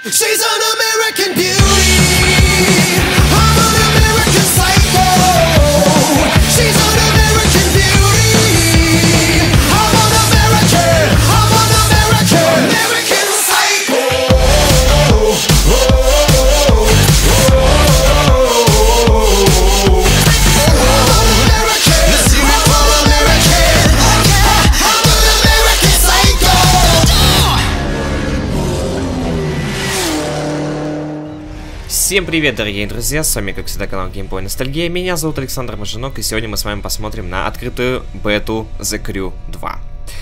She's an American beauty. I'm an American psycho. She's an American beauty. I'm an American. I'm an American. American psycho. American. You see me for American. I'm an American psycho. Всем привет, дорогие друзья, с вами, как всегда, канал Геймплей Ностальгия. Меня зовут Александр Мажинок, и сегодня мы с вами посмотрим на открытую бету The Crew 2.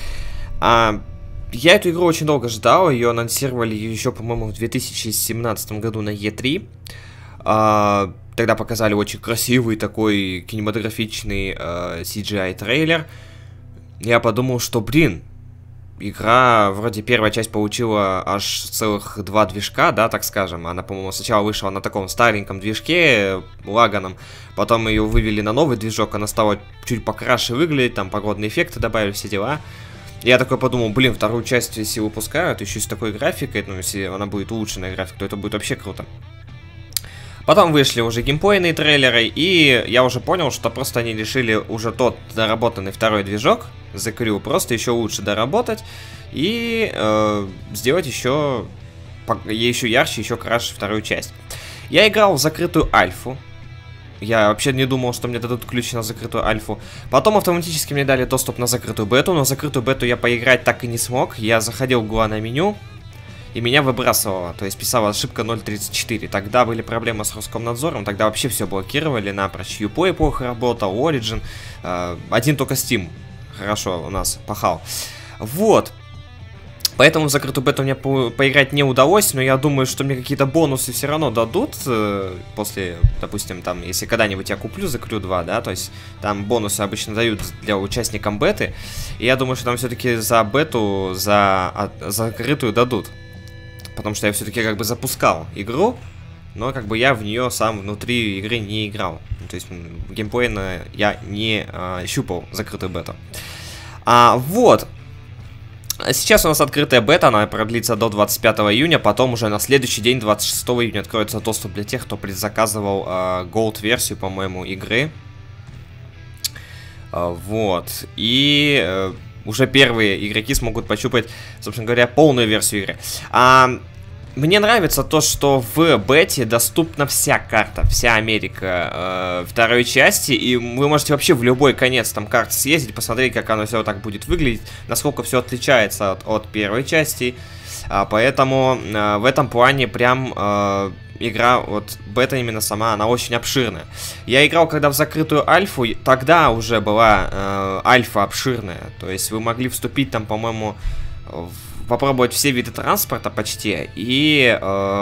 Я эту игру очень долго ждал, ее анонсировали еще, по-моему, в 2017 году на E3. Тогда показали очень красивый такой кинематографичный CGI-трейлер. Я подумал, что, блин, игра, вроде первая часть получила аж целых 2 движка, да, так скажем. Она, по-моему, сначала вышла на таком стареньком движке, лаганом. Потом ее вывели на новый движок, она стала чуть покраше выглядеть, там погодные эффекты добавили, все дела. Я такой подумал, блин, вторую часть, если выпускают, еще с такой графикой, ну, если она будет улучшенная графика, то это будет вообще круто. Потом вышли уже геймплейные трейлеры, и я уже понял, что просто они решили уже тот доработанный второй движок The Crew просто еще лучше доработать и сделать еще ярче, еще краше вторую часть. Я играл в закрытую альфу. Я вообще не думал, что мне дадут ключ на закрытую альфу. Потом автоматически мне дали доступ на закрытую бету, но в закрытую бету я поиграть так и не смог. Я заходил в главное меню, и меня выбрасывало, то есть писала ошибка 0.34. Тогда были проблемы с Роскомнадзором, тогда вообще все блокировали напрочь. Uplay плохо работал, Origin, один только Steam хорошо у нас пахал. Вот. Поэтому в закрытую бету мне поиграть не удалось, но я думаю, что мне какие-то бонусы все равно дадут после, допустим, там, если когда-нибудь я куплю The Crew 2, да, то есть там бонусы обычно дают для участникам беты, и я думаю, что там все-таки за бету, за закрытую дадут. Потому что я все-таки как бы запускал игру, но как бы я в нее сам внутри игры не играл. То есть геймплейно я не щупал закрытую бету. Вот. Сейчас у нас открытая бета, она продлится до 25 июня, потом уже на следующий день, 26 июня, откроется доступ для тех, кто предзаказывал Gold-версию, по-моему, игры. Вот. И уже первые игроки смогут пощупать, собственно говоря, полную версию игры. Мне нравится то, что в бете доступна вся карта, вся Америка второй части, и вы можете вообще в любой конец там карты съездить, посмотреть, как оно все так будет выглядеть, насколько все отличается от первой части. Поэтому в этом плане прям игра, вот бета именно сама, она очень обширная. Я играл когда в закрытую альфу, тогда уже была альфа обширная, то есть вы могли вступить там, по-моему, попробовать все виды транспорта почти и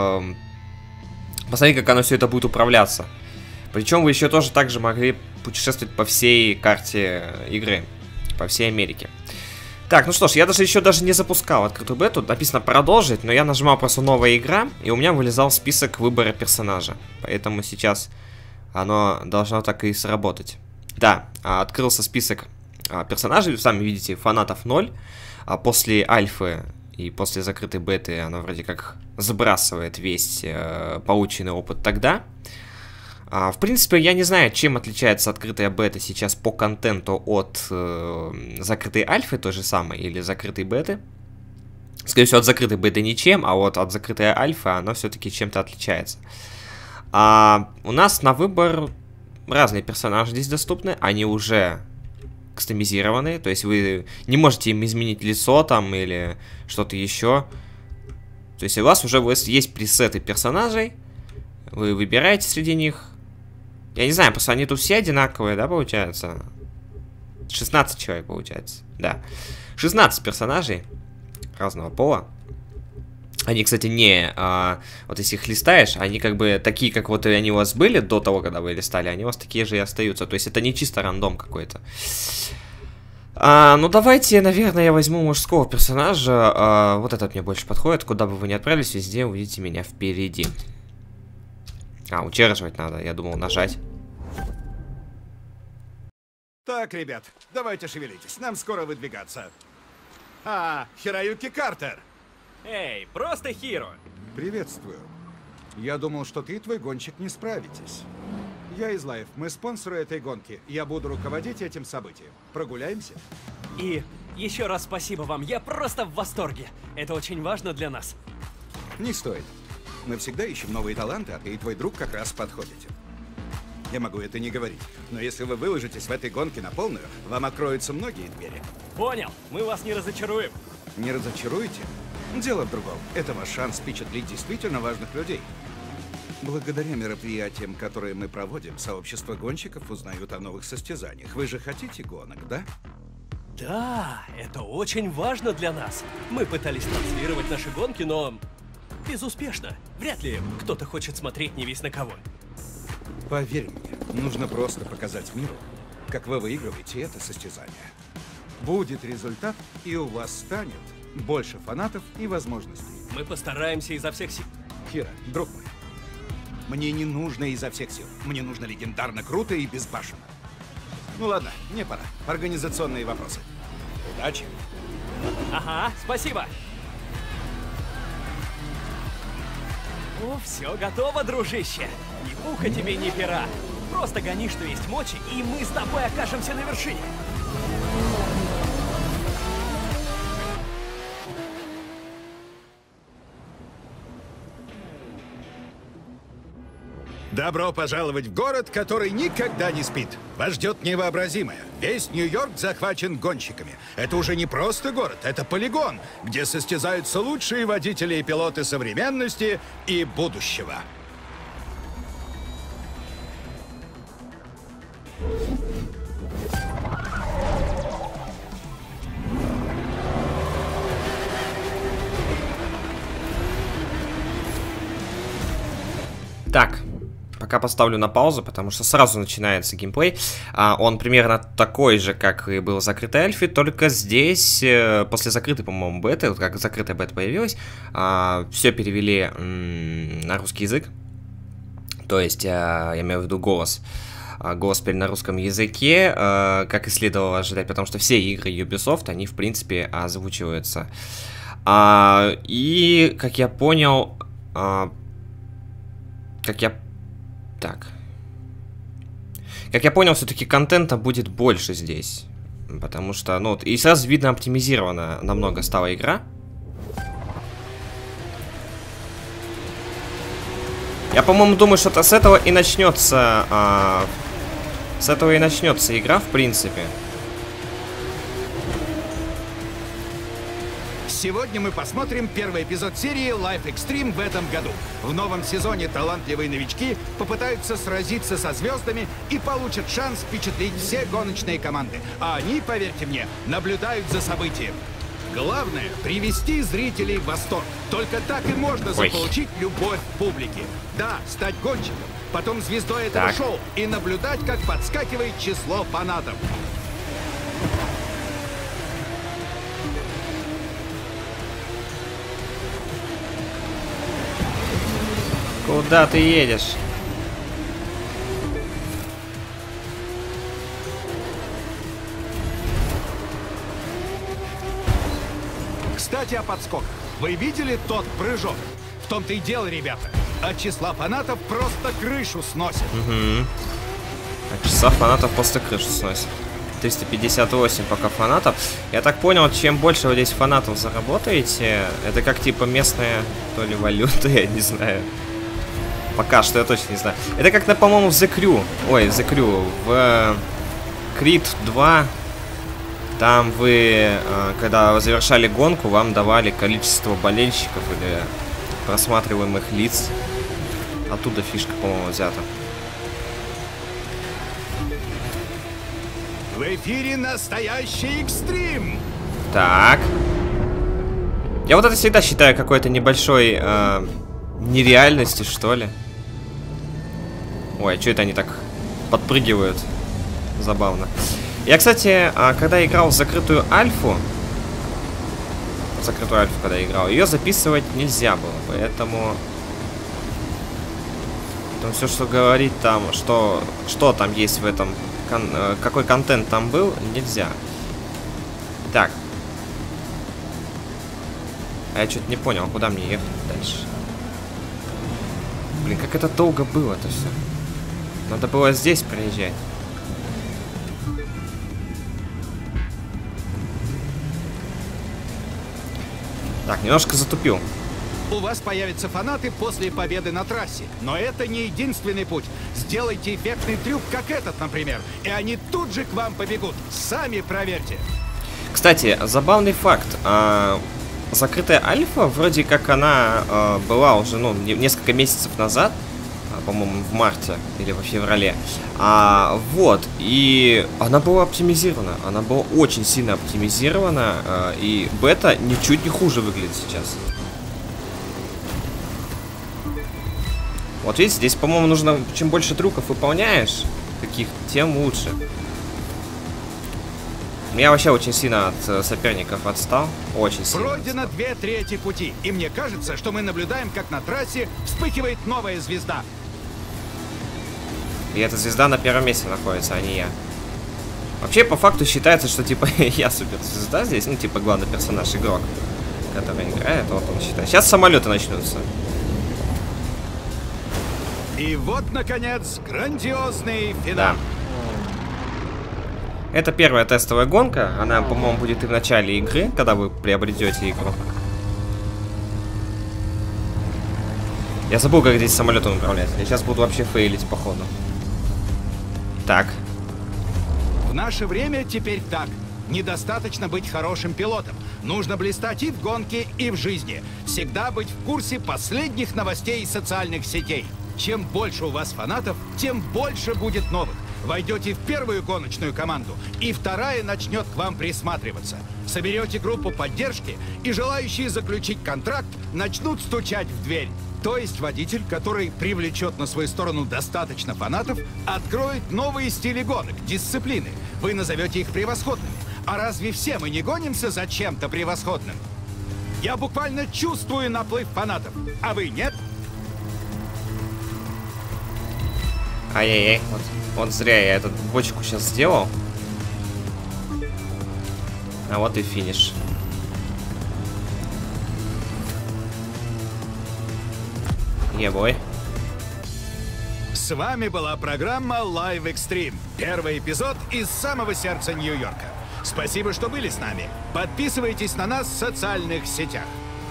посмотреть, как оно все это будет управляться. Причем вы еще тоже также могли путешествовать по всей карте игры, по всей Америке. Так, ну что ж, я еще даже не запускал открытую бету, написано продолжить, но я нажимал просто новая игра, и у меня вылезал список выбора персонажа. Поэтому сейчас оно должно так и сработать. Да, открылся список персонажей, вы сами видите, фанатов 0. А после альфы и после закрытой беты она вроде как сбрасывает весь полученный опыт тогда. В принципе, я не знаю, чем отличается открытая бета сейчас по контенту от закрытой альфы той же самой или закрытой беты. Скорее всего, от закрытой беты ничем, а вот от закрытой альфы она все-таки чем-то отличается. У нас на выбор разные персонажи здесь доступны, они уже кастомизированные, то есть вы не можете им изменить лицо там или что-то еще. То есть у вас уже есть пресеты персонажей, вы выбираете среди них. Я не знаю, просто они тут все одинаковые, да, получается? 16 человек получается, да. 16 персонажей разного пола. Они, кстати, не... вот если их листаешь, они как бы такие, как вот они у вас были до того, когда вы листали, они у вас такие же и остаются. То есть это не чисто рандом какой-то. Ну давайте, наверное, я возьму мужского персонажа. Вот этот мне больше подходит. Куда бы вы ни отправились, везде увидите меня впереди. Удерживать надо, я думал нажать. Так, ребят, давайте шевелитесь, нам скоро выдвигаться. Хироюки Картер. Эй, просто Хиро. Приветствую. Я думал, что ты и твой гонщик не справитесь. Я из Лайф, мы спонсоры этой гонки. Я буду руководить этим событием. Прогуляемся? И еще раз спасибо вам, я просто в восторге. Это очень важно для нас. Не стоит. Мы всегда ищем новые таланты, а ты и твой друг как раз подходите. Я могу это не говорить, но если вы выложитесь в этой гонке на полную, вам откроются многие двери. Понял, мы вас не разочаруем. Не разочаруете? Дело в другом. Это ваш шанс впечатлить действительно важных людей. Благодаря мероприятиям, которые мы проводим, сообщество гонщиков узнают о новых состязаниях. Вы же хотите гонок, да? Да, это очень важно для нас. Мы пытались транслировать наши гонки, но безуспешно. Вряд ли кто-то хочет смотреть не весь на кого. Поверь мне, нужно просто показать миру, как вы выигрываете это состязание. Будет результат, и у вас станет больше фанатов и возможностей. Мы постараемся изо всех сил. Кира, друг мой, мне не нужно изо всех сил. Мне нужно легендарно круто и безбашенно. Ну ладно, мне пора. Организационные вопросы. Удачи. Ага, спасибо. Ну, все готово, дружище. Ни пуха тебе, ни пера. Просто гони, что есть мочи, и мы с тобой окажемся на вершине. Добро пожаловать в город, который никогда не спит. Вас ждет невообразимое. Весь Нью-Йорк захвачен гонщиками. Это уже не просто город, это полигон, где состязаются лучшие водители и пилоты современности и будущего. Так, пока поставлю на паузу, потому что сразу начинается геймплей. Он примерно такой же, как и был в закрытой альфе, только здесь, после закрытой, по-моему, беты, вот как закрытая бета появилась, все перевели на русский язык. То есть, я имею в виду голос. Голос теперь на русском языке, как и следовало ожидать, потому что все игры Ubisoft, они, в принципе, озвучиваются. И, как я понял... Как я понял, все-таки контента будет больше здесь. Потому что, ну, и сразу видно, оптимизирована намного стала игра. Я, по-моему, думаю, что с этого и начнется... с этого и начнется игра, в принципе. Сегодня мы посмотрим первый эпизод серии Life Extreme в этом году. В новом сезоне талантливые новички попытаются сразиться со звездами и получат шанс впечатлить все гоночные команды. А они, поверьте мне, наблюдают за событием. Главное — привести зрителей в восторг. Только так и можно заполучить любовь публики. Да, стать гонщиком, потом звездой этого шоу и наблюдать, как подскакивает число фанатов. Куда ты едешь? Кстати, о подскоках. Вы видели тот прыжок? В том-то и дело, ребята. От числа фанатов просто крышу сносит. От числа фанатов просто крышу сносит. 358 пока фанатов. Я так понял, чем больше вы здесь фанатов заработаете, это как типа местная, то ли валюта, я не знаю. Пока что я точно не знаю. Это как, по-моему, в The Crew. Ой, в The Crew. В Creed 2. Там вы, когда завершали гонку, вам давали количество болельщиков или просматриваемых лиц. Оттуда фишка, по-моему, взята. В эфире настоящий экстрим! Так. Я вот это всегда считаю какой-то небольшой нереальностью, что ли. Ой, а что это они так подпрыгивают? Забавно. Я, кстати, когда играл в закрытую альфу, когда играл, ее записывать нельзя было, поэтому все, что говорит там, что там есть в этом, какой контент там был, нельзя. Так. А я что-то не понял, куда мне ехать дальше. Блин, как это долго было-то все. Надо было здесь проезжать. Так, немножко затупил. У вас появятся фанаты после победы на трассе. Но это не единственный путь. Сделайте эффектный трюк, как этот, например, и они тут же к вам побегут. Сами проверьте. Кстати, забавный факт. Закрытая альфа, вроде как она была уже, ну, несколько месяцев назад, по-моему, в марте или во феврале. Вот, и она была оптимизирована. Она была очень сильно оптимизирована, и бета ничуть не хуже выглядит сейчас. Вот видите, здесь, по-моему, нужно, чем больше трюков выполняешь, каких-то, тем лучше. Я вообще очень сильно от соперников отстал. Очень сильно. Пройдено 2/3 пути. И мне кажется, что мы наблюдаем, как на трассе вспыхивает новая звезда. И эта звезда на первом месте находится, а не я. Вообще, по факту считается, что, типа, я суперзвезда здесь. Ну, типа, главный персонаж, игрок, который играет, вот он считает. Сейчас самолеты начнутся. И вот, наконец, грандиозный финал. Да. Это первая тестовая гонка. Она, по-моему, будет и в начале игры, когда вы приобретете игру. Я забыл, как здесь самолетом управлять. Я сейчас буду вообще фейлить, походу. Так. В наше время теперь так. Недостаточно быть хорошим пилотом. Нужно блистать и в гонке, и в жизни. Всегда быть в курсе последних новостей социальных сетей. Чем больше у вас фанатов, тем больше будет новых. Войдете в первую гоночную команду, и вторая начнет к вам присматриваться. Соберете группу поддержки, и желающие заключить контракт начнут стучать в дверь. То есть водитель, который привлечет на свою сторону достаточно фанатов, откроет новые стили гонок, дисциплины. Вы назовете их превосходными. А разве все мы не гонимся за чем-то превосходным? Я буквально чувствую наплыв фанатов, а вы нет? Ай-яй-яй, вот зря я эту бочку сейчас сделал. А вот и финиш. Ебой. С вами была программа Live Extreme. Первый эпизод из самого сердца Нью-Йорка. Спасибо, что были с нами. Подписывайтесь на нас в социальных сетях.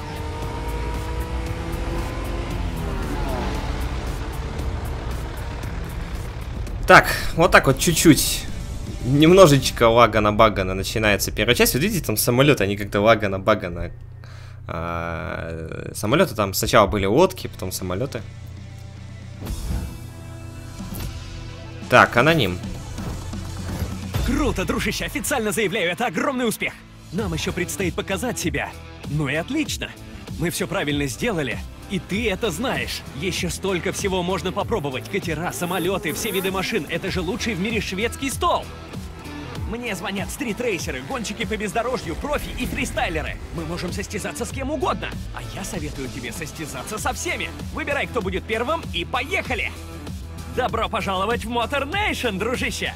Так, вот так вот чуть-чуть. Немножечко лагана-багана начинается первая часть. Вот видите, там самолеты, они как-то лагана-багана. Самолеты там сначала были лодки, потом самолеты. Так, аноним. Круто, дружище, официально заявляю, это огромный успех. Нам еще предстоит показать себя. Ну и отлично. Мы все правильно сделали, и ты это знаешь. Еще столько всего можно попробовать. Катера, самолеты, все виды машин. Это же лучший в мире шведский стол. Мне звонят стритрейсеры, гонщики по бездорожью, профи и фристайлеры. Мы можем состязаться с кем угодно. А я советую тебе состязаться со всеми. Выбирай, кто будет первым, и поехали! Добро пожаловать в Motor Nation, дружище!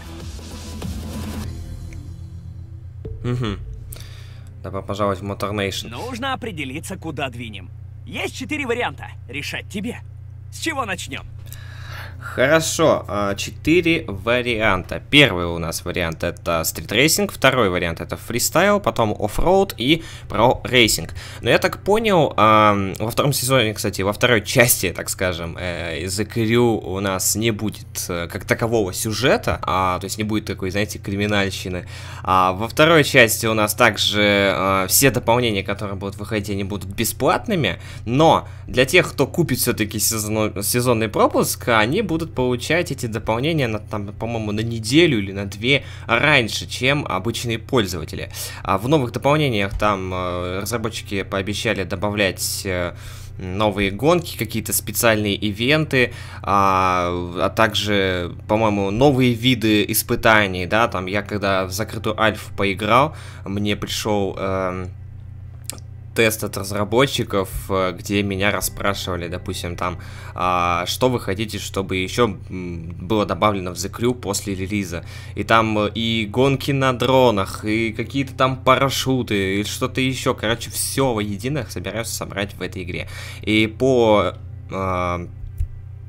Угу. Добро пожаловать в Motor Nation. Нужно определиться, куда двинем. Есть 4 варианта. Решать тебе. С чего начнем? Хорошо, 4 варианта. Первый у нас вариант это стритрейсинг, второй вариант это фристайл, потом оффроуд и про-рейсинг. Но я так понял, во втором сезоне, кстати, во второй части, так скажем, The Crew у нас не будет как такового сюжета, то есть не будет такой, знаете, криминальщины. А во второй части у нас также все дополнения, которые будут выходить, они будут бесплатными, но для тех, кто купит все-таки сезонный пропуск, они будут получать эти дополнения, там, по-моему, на неделю или на 2 раньше, чем обычные пользователи. В новых дополнениях там разработчики пообещали добавлять новые гонки, какие-то специальные ивенты, а также, по-моему, новые виды испытаний, да, там я когда в закрытую альфу поиграл, мне пришел тест от разработчиков, где меня расспрашивали, допустим, там, что вы хотите, чтобы еще было добавлено в The Crew после релиза. И там и гонки на дронах, и какие-то там парашюты, и что-то еще. Короче, все воедино собираюсь собрать в этой игре. И по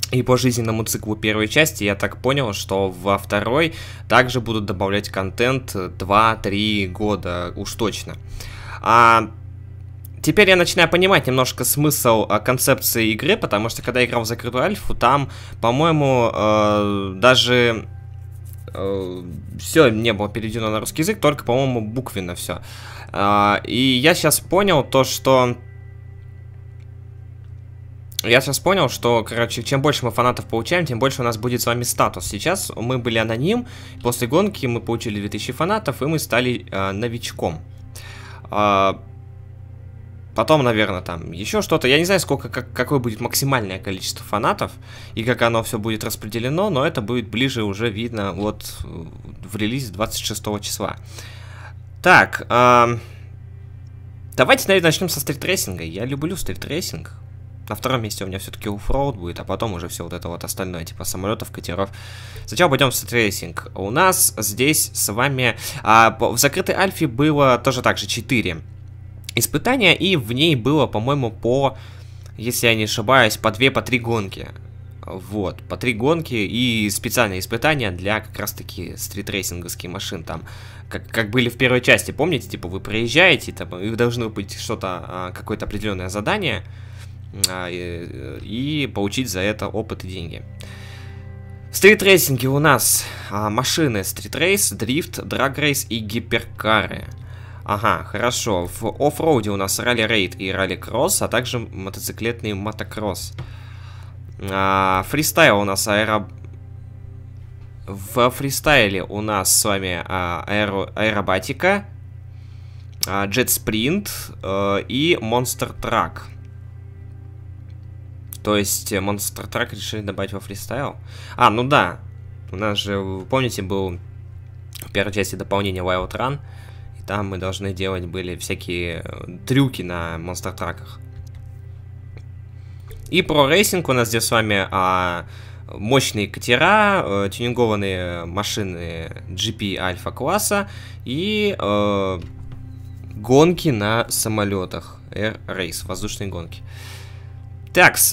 и по жизненному циклу первой части, я так понял, что во второй также будут добавлять контент 2-3 года, уж точно. Теперь я начинаю понимать немножко смысл концепции игры, потому что когда я играл в закрытую альфу, там, по-моему, даже все не было переведено на русский язык, только, по-моему, буквенно все. И я сейчас понял то, что... короче, чем больше мы фанатов получаем, тем больше у нас будет с вами статус. Сейчас мы были аноним, после гонки мы получили 2000 фанатов, и мы стали новичком. Потом, наверное, там еще что-то. Я не знаю, какое будет максимальное количество фанатов, и как оно все будет распределено, но это будет ближе уже видно вот в релизе 26 числа. Так, давайте, наверное, начнем со стритрейсинга. Я люблю стритрейсинг. На втором месте у меня все-таки оффроуд будет, а потом уже все вот это вот остальное, типа самолетов, катеров. Сначала пойдем в стритрейсинг. У нас здесь с вами... в закрытой альфе было тоже так же 4 испытания, и в ней было, по-моему, если я не ошибаюсь, по 2-3 гонки. Вот, по 3 гонки и специальные испытания для как раз-таки стритрейсинговских машин. Там, как были в первой части, помните? Типа вы приезжаете, там, и вы должны быть что-то, какое-то определенное задание, и получить за это опыт и деньги. В стритрейсинге у нас машины стритрейс, дрифт, драгрейс и гиперкары. Ага, хорошо. В оффроуде у нас ралли-рейд и ралли-кросс, а также мотоциклетный мотокросс. Фристайл у нас В фристайле у нас с вами аэробатика, джет-спринт и монстр-трак. То есть монстр-трак решили добавить во фристайл? Ну да. У нас же, вы помните, был в первой части дополнение Wild Run. И там мы должны делать были всякие трюки на монстр-траках. И про рейсинг у нас здесь с вами мощные катера, тюнингованные машины GP альфа класса и гонки на самолетах. Air Race, воздушные гонки. Такс,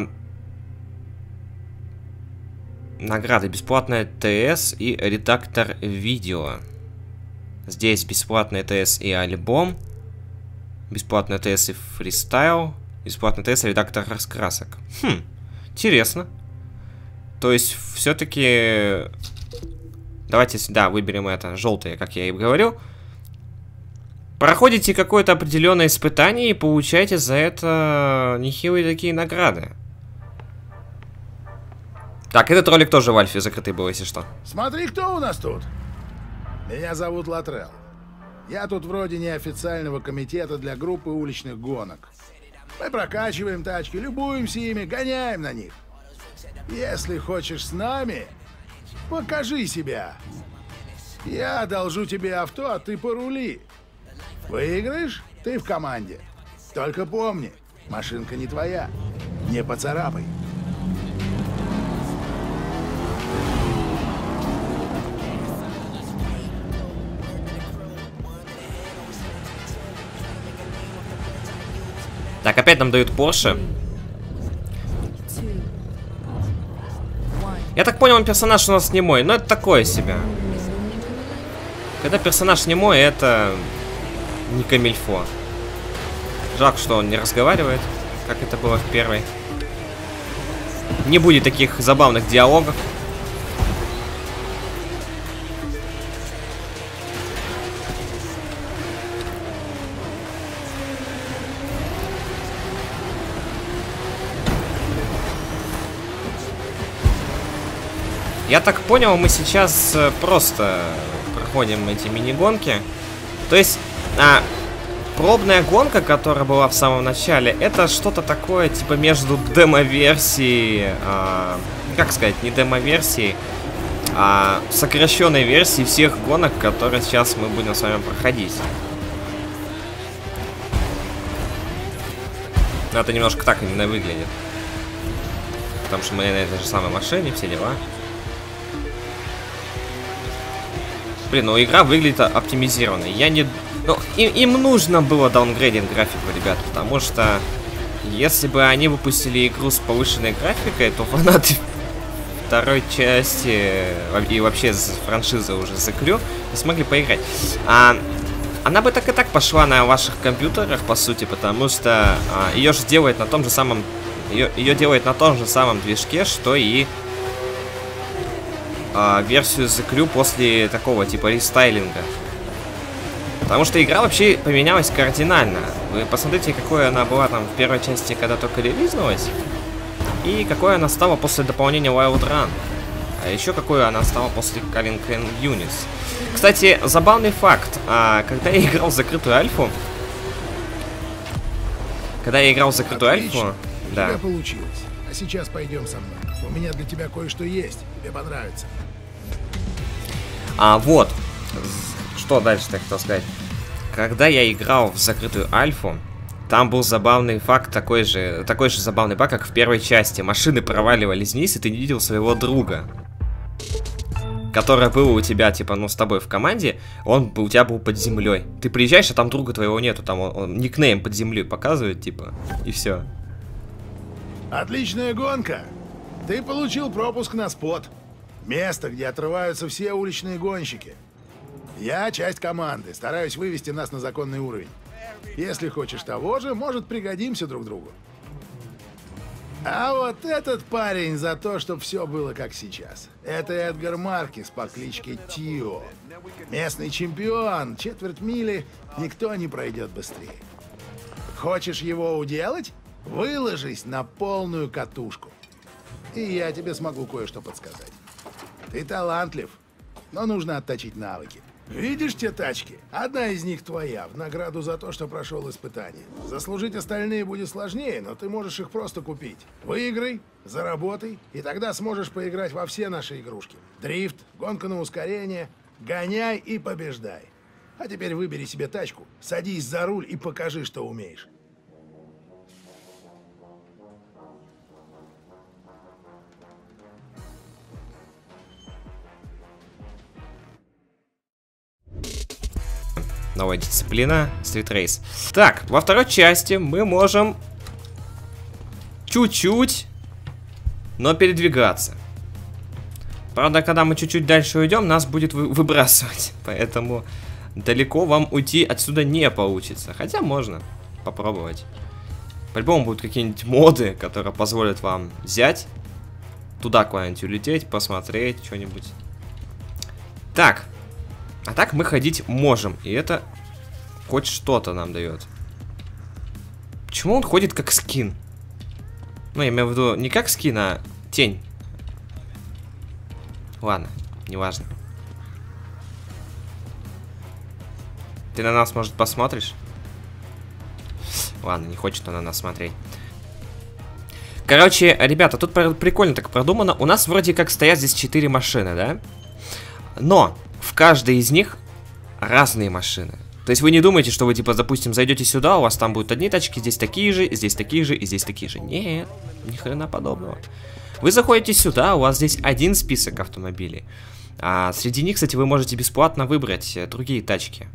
награды: бесплатная ТС и редактор видео. Здесь бесплатная ТС и альбом, бесплатная ТС и фристайл, бесплатная ТС и редактор раскрасок. Интересно. То есть, все-таки... Давайте сюда выберем это, желтое, как я и говорил. Проходите какое-то определенное испытание и получаете за это нехилые такие награды. Так, этот ролик тоже в альфе закрытый был, если что. Смотри, кто у нас тут. Меня зовут Латрелл. Я тут вроде неофициального комитета для группы уличных гонок. Мы прокачиваем тачки, любуемся ими, гоняем на них. Если хочешь с нами, покажи себя. Я одолжу тебе авто, а ты порули. Выиграешь, ты в команде. Только помни, машинка не твоя. Не поцарапай. Так, опять нам дают Porsche. Я так понял, персонаж у нас немой, но это такое себе. Когда персонаж немой, это не камильфо. Жалко, что он не разговаривает, как это было в первой. Не будет таких забавных диалогов. Я так понял, мы сейчас просто проходим эти мини-гонки. То есть, пробная гонка, которая была в самом начале, это что-то такое, типа, между демо-версией, как сказать, не демо-версией, а сокращенной версией всех гонок, которые сейчас мы будем с вами проходить. Но это немножко так именно выглядит. Потому что мы на этой же самой машине, все дела. Блин, ну игра выглядит оптимизированной. Я не... Ну, им нужно было даунгрейдинг графику, ребят, потому что если бы они выпустили игру с повышенной графикой, то фанаты второй части и вообще франшизы уже The Crew не смогли поиграть. Она бы так и так пошла на ваших компьютерах, по сути, потому что ее же делают на том же самом... Ее делают на том же самом движке, что и версию The Crew после такого типа рестайлинга. Потому что игра вообще поменялась кардинально. Вы посмотрите, какой она была там в первой части, когда только релизнулась. И какой она стала после дополнения Wild Run. А еще какой она стала после Calling Units. Кстати, забавный факт. Когда я играл в закрытую альфу... Отлично. У Да. тебя получилось. А сейчас пойдем со мной. У меня для тебя кое-что есть. Тебе понравится. Вот. Что дальше-то я хотел сказать? Когда я играл в закрытую альфу, там был забавный факт, такой же забавный баг, как в первой части. Машины проваливались вниз, и ты не видел своего друга, который был у тебя, типа, ну, с тобой в команде, он у тебя был под землей. Ты приезжаешь, а там друга твоего нету, там он никнейм под землей показывает, типа, и все. Отличная гонка. Ты получил пропуск на спот. Место, где отрываются все уличные гонщики. Я часть команды, стараюсь вывести нас на законный уровень. Если хочешь того же, может, пригодимся друг другу. А вот этот парень за то, чтобы все было как сейчас. Это Эдгар Маркес по кличке Тио. Местный чемпион, четверть мили, никто не пройдет быстрее. Хочешь его уделать? Выложись на полную катушку. И я тебе смогу кое-что подсказать. Ты талантлив, но нужно отточить навыки. Видишь те тачки? Одна из них твоя, в награду за то, что прошел испытание. Заслужить остальные будет сложнее, но ты можешь их просто купить. Выиграй, заработай, и тогда сможешь поиграть во все наши игрушки. Дрифт, гонка на ускорение, гоняй и побеждай. А теперь выбери себе тачку, садись за руль и покажи, что умеешь. Новая дисциплина, Street Race. Так, во второй части мы можем чуть-чуть, но передвигаться. Правда, когда мы чуть-чуть дальше уйдем, нас будет выбрасывать. Поэтому далеко вам уйти отсюда не получится. Хотя можно попробовать. По-любому будут какие-нибудь моды, которые позволят вам взять, туда куда-нибудь улететь, посмотреть что-нибудь. Так. А так мы ходить можем, и это хоть что-то нам дает. Почему он ходит как скин? Ну, я имею в виду не как скин, а тень. Ладно, неважно. Ты на нас, может, посмотришь? Ладно, не хочет он на нас смотреть. Короче, ребята, тут прикольно так продумано. У нас вроде как стоят здесь 4 машины, да? Но в каждой из них разные машины. То есть вы не думаете, что вы, типа, допустим, зайдете сюда, у вас там будут одни тачки, здесь такие же, здесь такие же и здесь такие же. Нет, ни хрена подобного. Вы заходите сюда, у вас здесь один список автомобилей. А среди них, кстати, вы можете бесплатно выбрать другие тачки.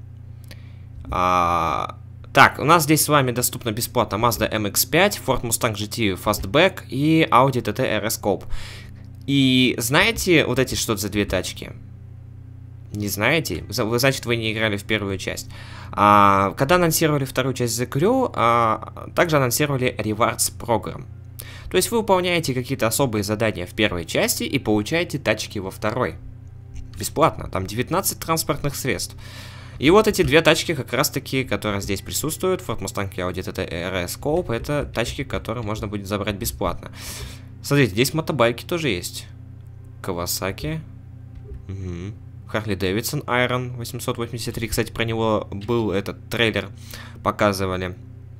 Так, у нас здесь с вами доступна бесплатно Mazda MX-5, Ford Mustang GT Fastback и Audi TT RS Coupe. И знаете вот эти что за две тачки? Не знаете? Значит, вы не играли в первую часть. Когда анонсировали вторую часть The Crew, также анонсировали Rewards Program. То есть вы выполняете какие-то особые задания в первой части и получаете тачки во второй. Бесплатно. Там 19 транспортных средств. И вот эти две тачки как раз таки, которые здесь присутствуют, Ford Mustang и Audi TT RS Coupe, это тачки, которые можно будет забрать бесплатно. Смотрите, здесь мотобайки тоже есть. Kawasaki. Угу. Harley Davidson Iron 883. Кстати, про него был этот трейлер. Показывали,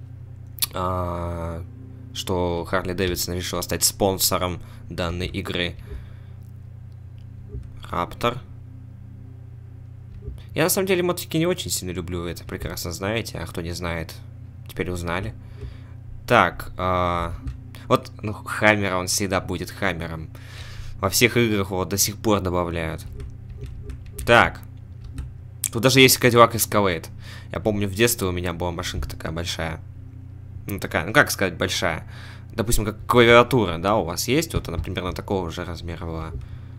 что Harley Davidson решила стать спонсором данной игры. Raptor. Я на самом деле мотики не очень сильно люблю, вы это прекрасно знаете. А кто не знает, теперь узнали. Так, вот, ну, Хаммера, он всегда будет Хаммером. Во всех играх его до сих пор добавляют. Так. Тут даже есть Cadillac Escalade. Я помню, в детстве у меня была машинка такая большая. Ну, такая, ну, как сказать, большая. Допустим, как клавиатура, да, у вас есть. Вот она примерно такого же размера была.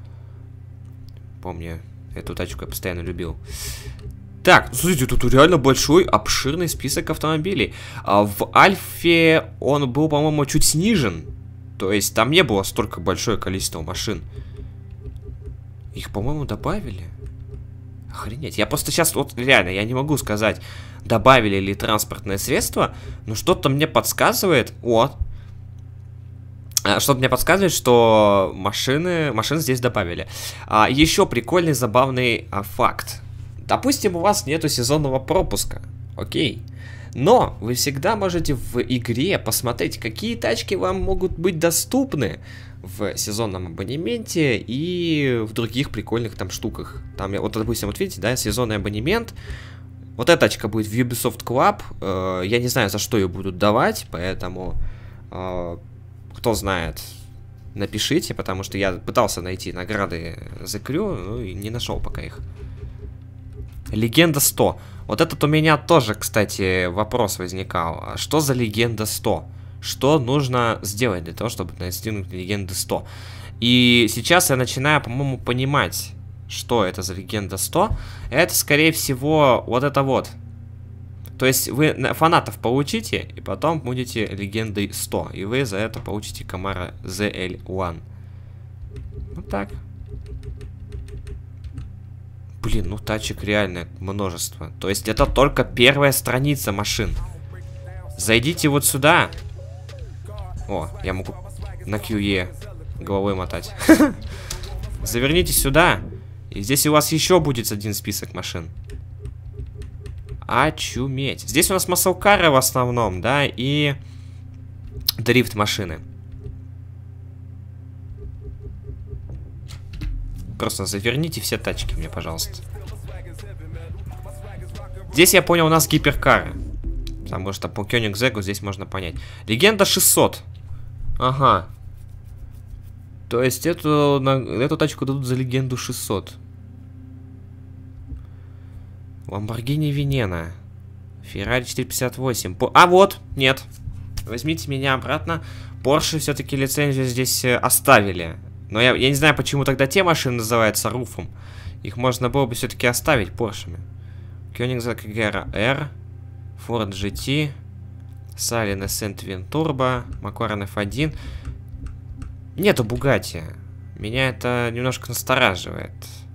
Помню, эту тачку я постоянно любил. Так, смотрите, тут реально большой, обширный список автомобилей. В Альфе он был, по-моему, чуть снижен. То есть там не было столько большое количество машин. Их, по-моему, добавили. Охренеть. Я просто сейчас, вот реально, я не могу сказать, добавили ли транспортное средство, но что-то мне подсказывает. Вот. Что-то мне подсказывает, что машин здесь добавили. Еще прикольный, забавный факт. Допустим, у вас нету сезонного пропуска. Окей. Но вы всегда можете в игре посмотреть, какие тачки вам могут быть доступны в сезонном абонементе и в других прикольных там штуках. Там, вот, допустим, вот видите, да, сезонный абонемент. Вот эта тачка будет в Ubisoft Club. Я не знаю, за что ее будут давать, поэтому... Кто знает, напишите, потому что я пытался найти награды за Крю, ну и не нашел пока их. Легенда 100. Вот этот у меня тоже, кстати, вопрос возникал. А что за Легенда 100? Что нужно сделать для того, чтобы достигнуть Легенды 100? И сейчас я начинаю, по-моему, понимать, что это за Легенда 100. Это, скорее всего, вот это вот. То есть вы фанатов получите, и потом будете легендой 100. И вы за это получите Camaro ZL1. Вот так. Блин, ну тачек реально множество. То есть это только первая страница машин. Зайдите вот сюда. О, я могу на QE головой мотать. Заверните сюда. И здесь у вас еще будет один список машин. Очуметь. Здесь у нас маслкары в основном, да, и дрифт машины. Просто заверните все тачки мне, пожалуйста. Здесь, я понял, у нас гиперкары. Потому что по Кёнигсегу здесь можно понять. Легенда 600. Ага. То есть эту тачку дадут за легенду 600. Lamborghini Veneno. Ferrari 458. А вот, нет. Возьмите меня обратно. Porsche все-таки лицензию здесь оставили. Но я не знаю, почему тогда те машины называются руфом. Их можно было бы все-таки оставить Поршами. Koenigsegg Agera R, Ford GT, Salin Ascent Twin Turbo, McLaren F1. Нету Bugatti. Меня это немножко настораживает.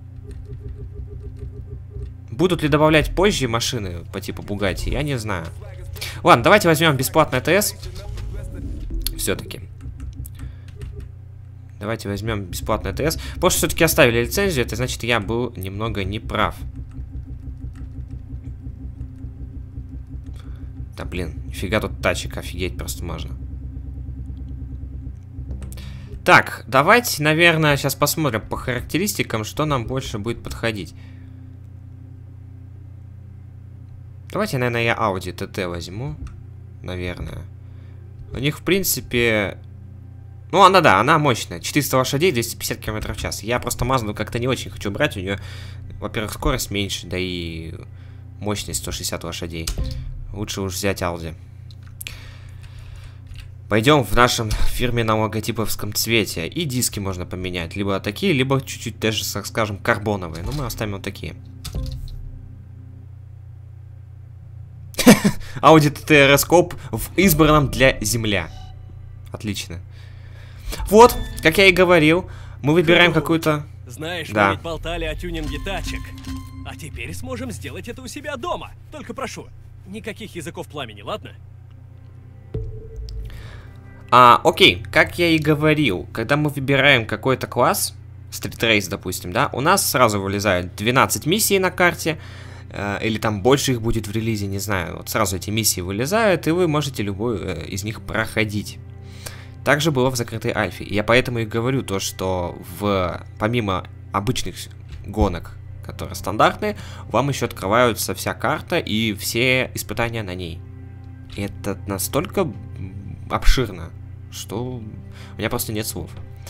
Будут ли добавлять позже машины по типу Bugatti, я не знаю. Ладно, давайте возьмем бесплатный ТС. Все-таки. Давайте возьмем бесплатный ТС. Потому что все-таки оставили лицензию, это значит, я был немного неправ. Да блин, нифига тут тачек, офигеть просто можно. Так, давайте, наверное, сейчас посмотрим по характеристикам, что нам больше будет подходить. Давайте, наверное, я Audi TT возьму. Наверное. У них, в принципе... Ну, она, да, она мощная. 400 лошадей, 250 км в час. Я просто Мазду как-то не очень хочу брать. У нее, во-первых, скорость меньше, да и мощность 160 лошадей. Лучше уж взять Audi. Пойдем в нашем фирменном логотиповском цвете. И диски можно поменять. Либо такие, либо чуть-чуть даже, скажем, карбоновые. Но мы оставим вот такие. Audi TT RS в избранном для земля. Отлично. Вот, как я и говорил, мы выбираем какую-то... Знаешь, да. мы ведь болтали о тюнинге тачек. А теперь сможем сделать это у себя дома. Только прошу, никаких языков пламени, ладно? Окей, как я и говорил, когда мы выбираем какой-то класс, Street Race, допустим, да, у нас сразу вылезают 12 миссий на карте, или там больше их будет в релизе, не знаю. Вот сразу эти миссии вылезают, и вы можете любую из них проходить. Также было в закрытой альфе. И я поэтому и говорю то, что помимо обычных гонок, которые стандартные, вам еще открываются вся карта и все испытания на ней. И это настолько обширно, что у меня просто нет слов.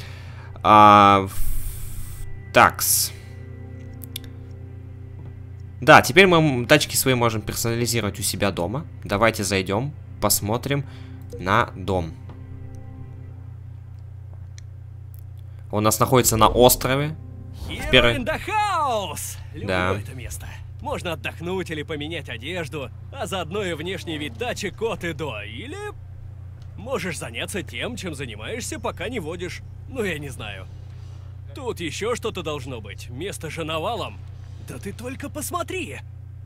Такс. Да, теперь мы тачки свои можем персонализировать у себя дома. Давайте зайдем. посмотрим на дом. Он у нас находится на острове. Hero in the house! Люблю Да. это место. Можно отдохнуть или поменять одежду, а заодно и внешний вид тачек от и до. Или можешь заняться тем, чем занимаешься, пока не водишь. Ну, я не знаю. Тут еще что-то должно быть. Место же навалом. Да ты только посмотри!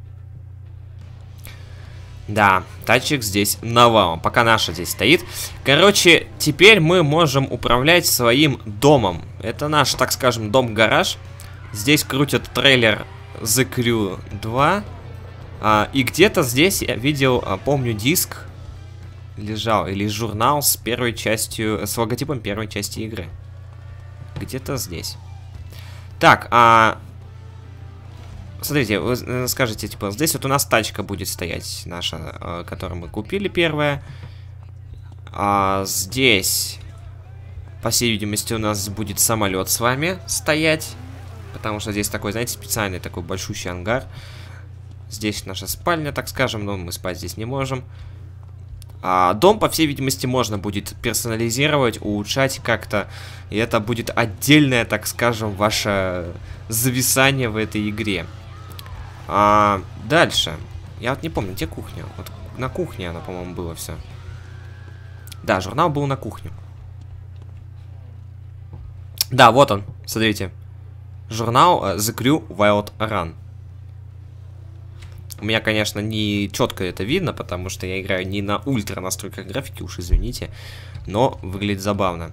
Да, тачек здесь навалом. Пока наша здесь стоит. Короче, теперь мы можем управлять своим домом. Это наш, так скажем, дом-гараж. Здесь крутят трейлер The Crew 2. И где-то здесь я видел, помню, диск лежал. Или журнал с первой частью, с логотипом первой части игры. Где-то здесь. Так, смотрите, вы скажете, типа, здесь вот у нас тачка будет стоять, наша, которую мы купили, первая. Здесь, по всей видимости, у нас будет самолет с вами стоять. Потому что здесь такой, знаете, специальный такой большущий ангар. Здесь наша спальня, так скажем, но мы спать здесь не можем. Дом, по всей видимости, можно будет персонализировать, улучшать как-то. И это будет отдельное, так скажем, ваше зависание в этой игре. Дальше. Я вот не помню, где кухня. Вот на кухне она, по-моему, было все. Да, журнал был на кухне. Да, вот он, смотрите. Журнал The Crew Wild Run. У меня, конечно, не четко это видно, потому что я играю не на ультра настройках графики, уж извините. Но выглядит забавно.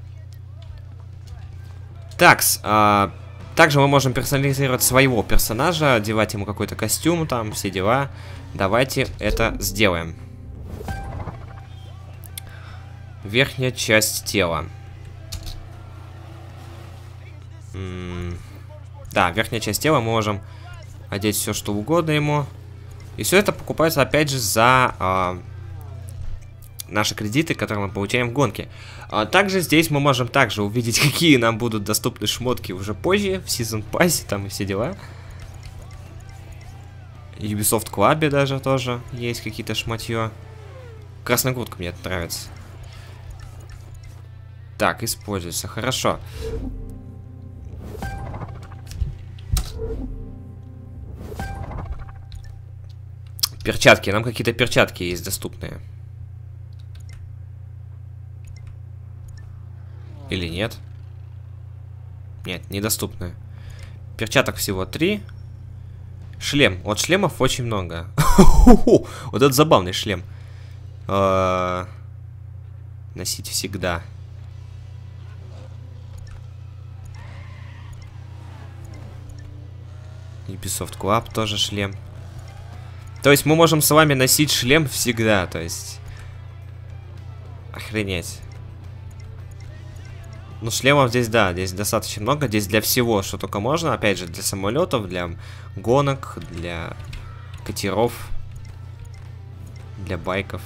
Такс. Также мы можем персонализировать своего персонажа, одевать ему какой-то костюм, там, все дела. Давайте это сделаем. Верхняя часть тела. Да, верхняя часть тела, мы можем одеть все, что угодно ему. И все это покупается, опять же, за наши кредиты, которые мы получаем в гонке. Также здесь мы можем также увидеть, какие нам будут доступны шмотки уже позже, в Season Pass, там и все дела. Ubisoft Club даже тоже есть какие-то шмотье. Красная грудка мне это нравится. Так, используется, хорошо. Перчатки, нам какие-то перчатки есть доступные. Или нет? Нет, недоступные. Перчаток всего 3. Шлем. Вот шлемов очень много. Вот это забавный шлем. Носить всегда. Ubisoft Club тоже шлем. То есть мы можем с вами носить шлем всегда. То есть... Охренеть. Ну, шлемов здесь, да, здесь достаточно много. Здесь для всего, что только можно. Опять же, для самолетов, для гонок, для катеров, для байков.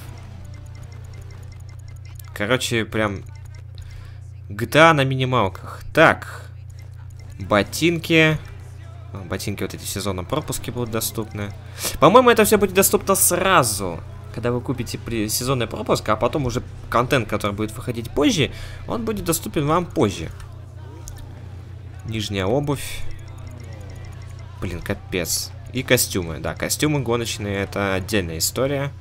Короче, прям GTA на минималках. Так. Ботинки. Ботинки вот эти в сезонном пропуске будут доступны. По-моему, это все будет доступно сразу, когда вы купите сезонный пропуск, а потом уже контент, который будет выходить позже, он будет доступен вам позже. Нижняя обувь. Блин, капец. И костюмы. Да, костюмы гоночные, это отдельная история.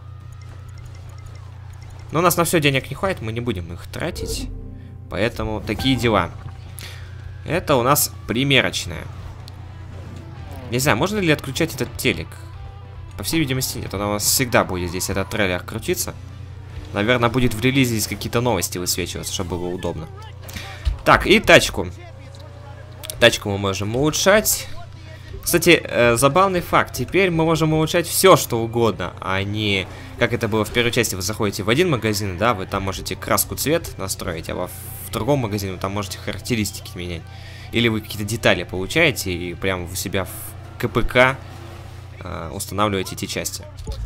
Но у нас на все денег не хватит, мы не будем их тратить. Поэтому такие дела. Это у нас примерочная. Не знаю, можно ли отключать этот телек? По всей видимости нет, он у нас всегда будет здесь этот трейлер крутиться. Наверное, будет в релизе здесь какие-то новости высвечиваться, чтобы было удобно. Так, и тачку. Тачку мы можем улучшать. Кстати, забавный факт. Теперь мы можем улучшать все, что угодно, а не, как это было в первой части, вы заходите в один магазин, да, вы там можете краску, цвет настроить, а в другом магазине вы там можете характеристики менять. Или вы какие-то детали получаете и прямо у себя в КПК устанавливаете эти части.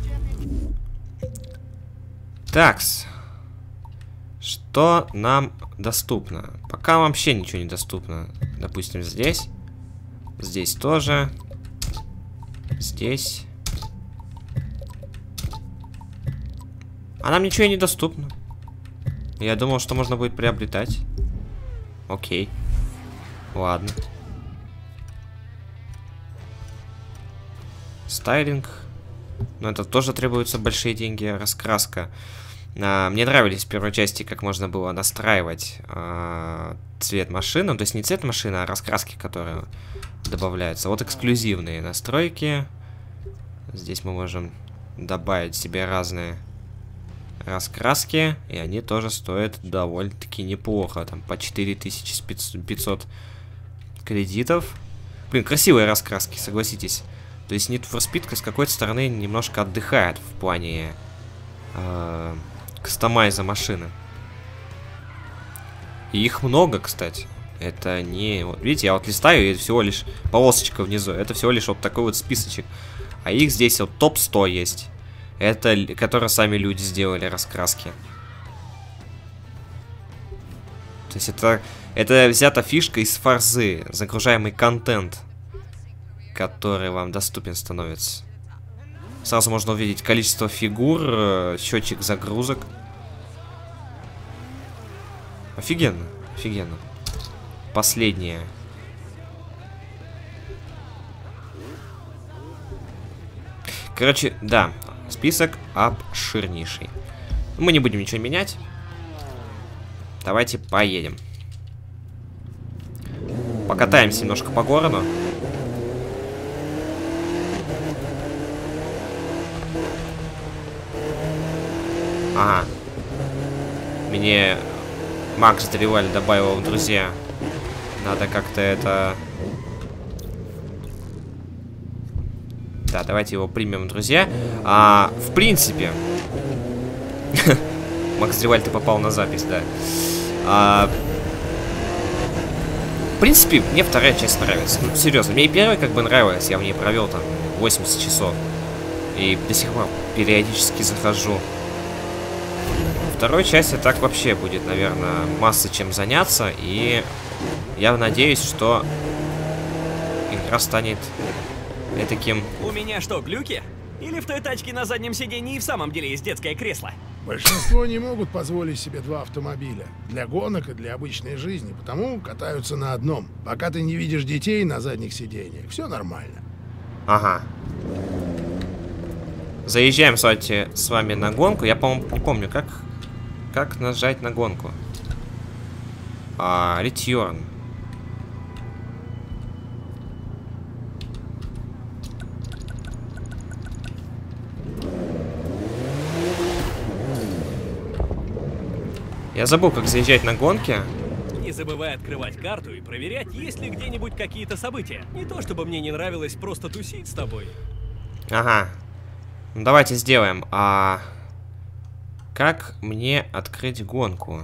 Такс. Что нам доступно? Пока вообще ничего не доступно. Допустим, здесь. Здесь тоже. Здесь. А нам ничего и недоступно. Я думал, что можно будет приобретать. Окей. Ладно. Стайлинг. Но это тоже требуются большие деньги. Раскраска. Мне нравились в первой части, как можно было настраивать цвет машины. То есть не цвет машины, а раскраски, которые добавляются. Вот эксклюзивные настройки. Здесь мы можем добавить себе разные раскраски. И они тоже стоят довольно-таки неплохо. Там по 4500 кредитов. Блин, красивые раскраски, согласитесь. То есть Need for Speed с какой-то стороны немножко отдыхает в плане кастомайза машины. И их много, кстати. Это не... Вот, видите, я вот листаю, и всего лишь полосочка внизу. Это всего лишь вот такой вот списочек. А их здесь вот топ-100 есть. Это, которые сами люди сделали раскраски. То есть это взята фишка из Форзы. Загружаемый контент, который вам доступен становится. Сразу можно увидеть количество фигур, счетчик загрузок. Офигенно, офигенно. Последнее. Короче, да, список обширнейший. Мы не будем ничего менять. Давайте поедем. Покатаемся немножко по городу. Ага. Мне Макс Древаль добавил в друзья. Надо как-то это... Да, давайте его примем в друзья. В принципе... Макс Древаль, ты попал на запись, да. В принципе, мне вторая часть нравится. Ну, серьезно, мне и первая как бы нравилась. Я в ней провел там 80 часов. И до сих пор периодически захожу. Второй части так вообще будет, наверное, масса чем заняться. И я надеюсь, что игра станет таким... У меня что, глюки? Или в той тачке на заднем сиденье и в самом деле есть детское кресло? Большинство не могут позволить себе два автомобиля. Для гонок и для обычной жизни. Потому катаются на одном. Пока ты не видишь детей на задних сиденьях, все нормально. Ага. Заезжаем, кстати, с вами на гонку. Я, по-моему, не помню, как нажать на гонку. Return. Я забыл, как заезжать на гонки. Не забывай открывать карту и проверять, есть ли где-нибудь какие-то события. Не то, чтобы мне не нравилось просто тусить с тобой. Ага. Ну, давайте сделаем. Как мне открыть гонку?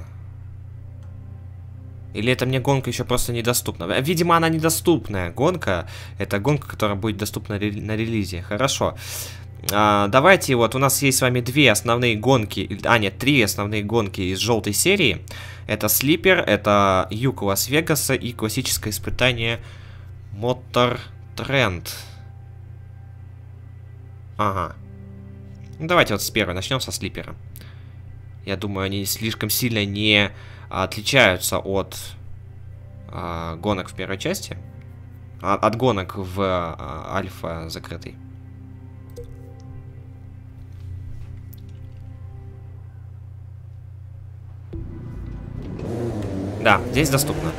Или это мне гонка еще просто недоступна? Видимо, она недоступная гонка. Это гонка, которая будет доступна на релизе. Хорошо. Давайте, вот у нас есть с вами две основные гонки. Нет, три основные гонки из желтой серии. Это Слипер, это юг Лас-Вегаса и классическое испытание Мотор Тренд. Ага. Ну, давайте вот с первой начнем, со Слипера. Я думаю, они слишком сильно не отличаются от гонок в первой части. От гонок в альфа закрытой. Да, здесь доступно.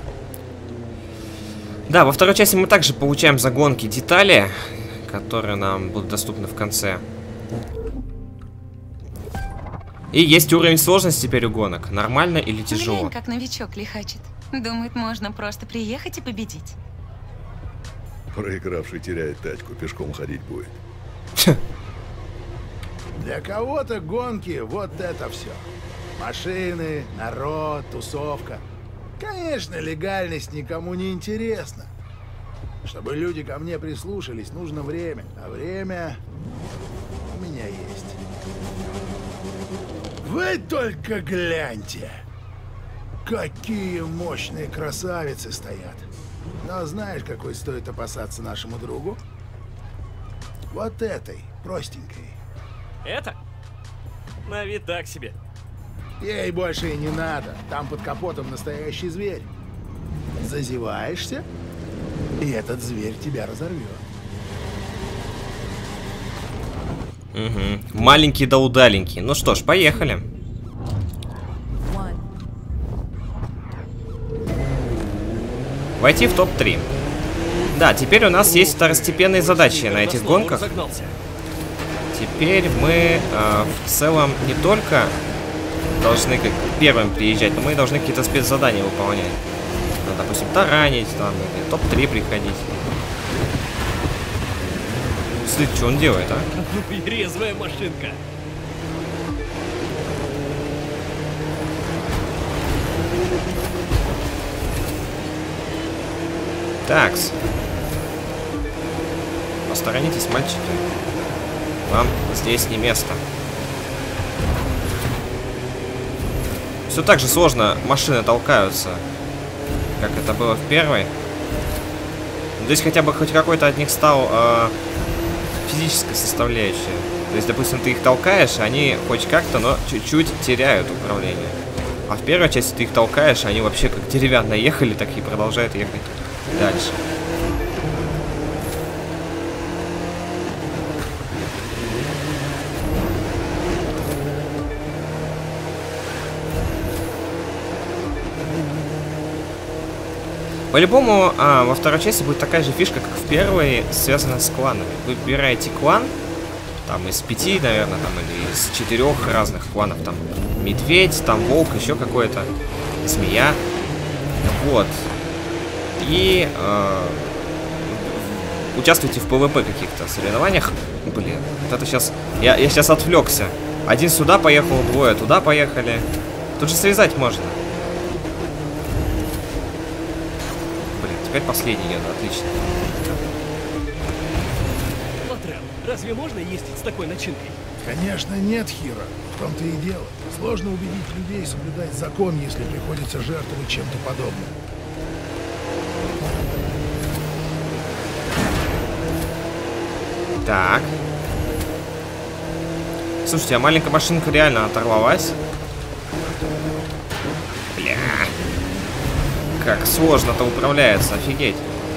Да, во второй части мы также получаем за гонки детали, которые нам будут доступны в конце. И есть уровень сложности теперь у гонок. Нормально или тяжело? Глянь, как новичок лихачит. Думает, можно просто приехать и победить. Проигравший теряет тачку, пешком ходить будет. Для кого-то гонки вот это все. Машины, народ, тусовка. Конечно, легальность никому не интересна. Чтобы люди ко мне прислушались, нужно время. А время у меня есть. Вы только гляньте! Какие мощные красавицы стоят. Но знаешь, какой стоит опасаться нашему другу? Вот этой, простенькой. Это? На вид так себе. Ей больше и не надо. Там под капотом настоящий зверь. Зазеваешься, и этот зверь тебя разорвет. Угу. Маленький да удаленький. Ну что ж, поехали. Войти в топ-3. Да, теперь у нас есть второстепенные задачи на этих гонках. Теперь мы в целом не только должны как первым приезжать, но мы должны какие-то спецзадания выполнять. Ну, допустим, таранить, там, или топ-3 приходить. Смотри, что он делает, а? Резвая машинка. Такс. Посторонитесь, мальчики. Вам здесь не место. Все так же сложно машины толкаются, как это было в первой. Здесь хотя бы хоть какой-то от них стал физическая составляющая. То есть, допустим, ты их толкаешь, они хоть как-то, но чуть-чуть теряют управление. А в первой части ты их толкаешь, они вообще как деревянные ехали, так и продолжают ехать дальше. По-любому, во второй части будет такая же фишка, как в первой, связанная с кланами. Вы выбираете клан, там из 5, наверное, там, или из 4 разных кланов, там, медведь, там, волк, еще какой-то, змея, вот. И участвуйте в ПВП каких-то соревнованиях. Блин, вот это сейчас, я сейчас отвлекся. Один сюда поехал, двое туда поехали. Тут же связать можно. Теперь последний едет, отлично. Латрелл, разве можно ездить с такой начинкой? Конечно, нет, Хиро. В том-то и дело. Сложно убедить людей соблюдать закон, если приходится жертвовать чем-то подобным. Так. Слушайте, а маленькая машинка реально оторвалась. Бля. Как сложно-то управляется, офигеть.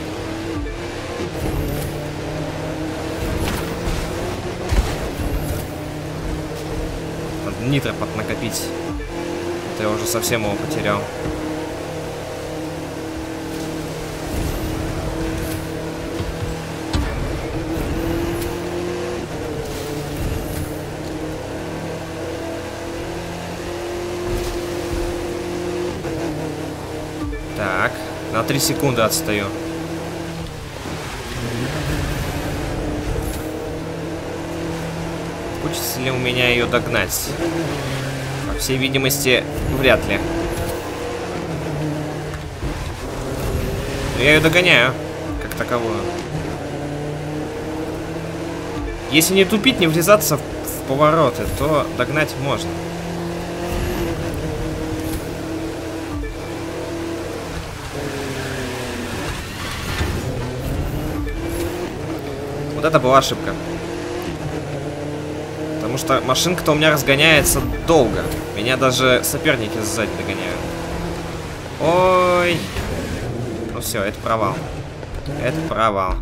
Надо нитро поднакопить. Это я уже совсем его потерял. Так, на 3 секунды отстаю. Получится ли у меня ее догнать? По всей видимости, вряд ли. Но я ее догоняю, как таковую. Если не тупить, не врезаться в повороты, то догнать можно. Вот это была ошибка. Потому что машинка-то у меня разгоняется долго. Меня даже соперники сзади догоняют. Ой. Ну все, это провал. Это провал.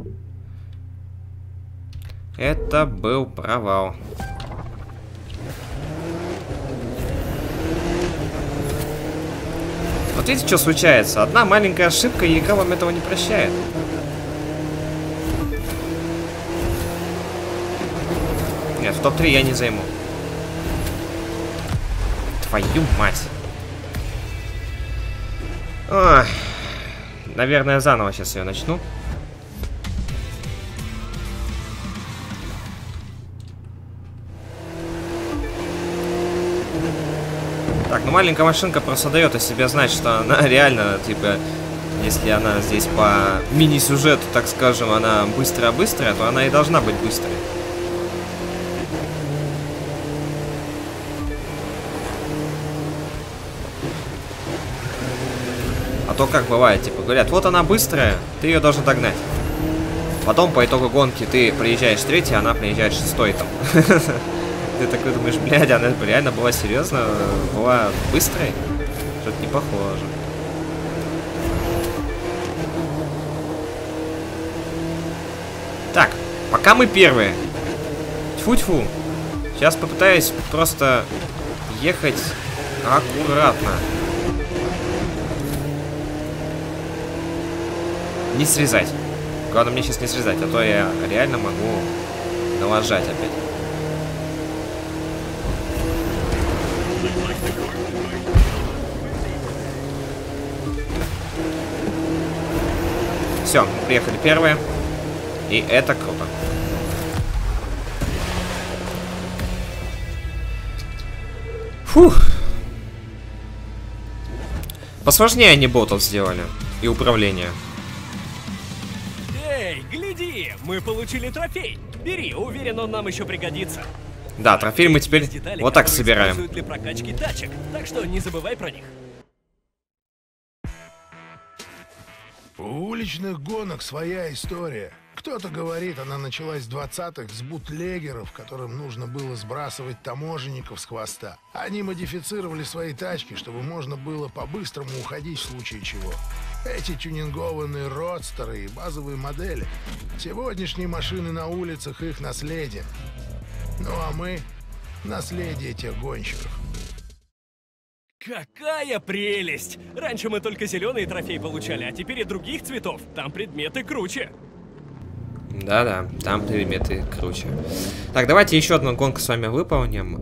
Это был провал. Вот видите, что случается? Одна маленькая ошибка, и игра вам этого не прощает. Нет, в топ-3 я не займу. Твою мать. Ой. Наверное, заново сейчас ее начну. Так, ну маленькая машинка просто дает о себе знать, что она реально, типа, если она здесь по мини-сюжету, так скажем, она быстрая-быстрая, то она и должна быть быстрой. А то как бывает, типа, говорят, вот она быстрая, ты ее должен догнать. Потом по итогу гонки ты приезжаешь третий, а она приезжает шестой там. Ты такой думаешь, блядь, она реально была серьезно, была быстрой? Что-то не похоже. Так, пока мы первые. Тьфу-тьфу. Сейчас попытаюсь просто ехать аккуратно. Не срезать. Главное мне сейчас не срезать, а то я реально могу налажать опять. Все, мы приехали первые. И это круто. Фух. Посложнее они ботов сделали. И управление. Эй, гляди! Мы получили трофей! Бери, уверен, он нам еще пригодится. Да, трофей мы теперь Детали, вот так которые собираем. используют для прокачки тачек, так что не забывай про них. У уличных гонок своя история. Кто-то говорит, она началась в 20-х с бутлегеров, которым нужно было сбрасывать таможенников с хвоста. Они модифицировали свои тачки, чтобы можно было по-быстрому уходить в случае чего. Эти тюнингованные родстеры и базовые модели. Сегодняшние машины на улицах — их наследие. Ну а мы — наследие тех гонщиков. Какая прелесть! Раньше мы только зеленые трофеи получали, а теперь и других цветов. Там предметы круче. Да-да, там предметы круче. Так, давайте еще одну гонку с вами выполним.